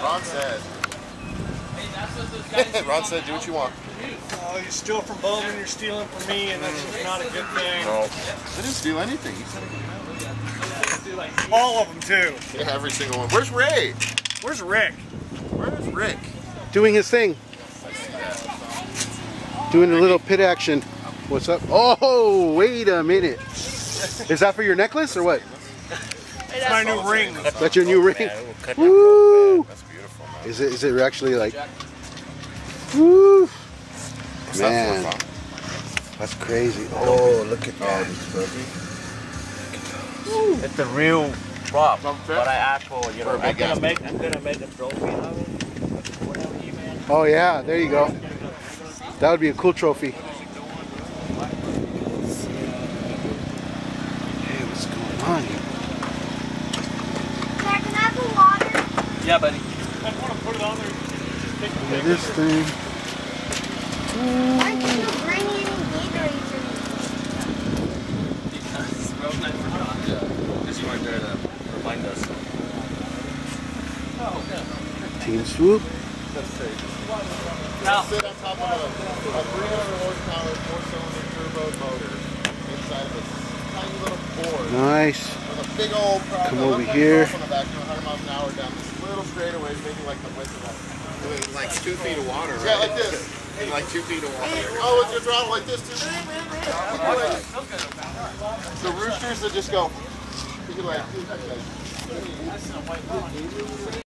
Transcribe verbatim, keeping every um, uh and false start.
Ron said. Ron said, do what you want. Oh, you steal from Bowman, you're stealing from me, and that's just not a good thing. No. I didn't steal anything. You said all of them, too. Yeah, every single one. Where's Ray? Where's Rick? Where's Rick? Doing his thing. Doing a little pit action. What's up? Oh, wait a minute. Is that for your necklace or what? It's my new ring. That's your new ring? Woo! That's beautiful, man. Is it, is it actually like... Woo! Man. That's crazy. Oh, look at that. It's the real prop, but I asked for, you know, I'm gonna make, I'm gonna make a trophy out of it. Oh yeah, there you go. That would be a cool trophy. Hey, what's going on here? Can I have the water? Yeah, buddy. I want to put it on there. Look at this thing. Why did you bring any Gatorade to me? Because you weren't there to remind us. Team swoop. Now sit on top of a, a three hundred horsepower four-cylinder turbo motor inside of a tiny little board. Nice. With a big old prop. Come over here. On the back, doing one hundred miles an hour down this little straightaway, maybe like the width of that. Doing like two feet of water, right? Yeah, like this. In like two feet of water. Oh, it's your throttle like this too. The roosters that just go. You can like.